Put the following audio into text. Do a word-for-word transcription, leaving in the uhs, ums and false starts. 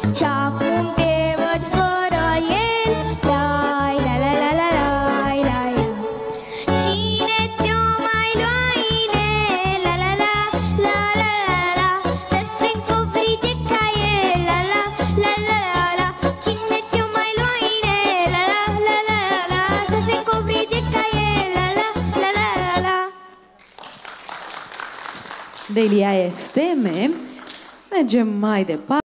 și acum te văd fără el. Lai, la la la la lai, lai. Cine ți-o mai lua inel? La la la la la la la. Să strâng cu frige ca el. La la la la la la. Cine ți-o mai lua inel? La la la la la la. Să strâng cu frige ca el. La la la la la la. Delia Efteme. Mergem mai departe.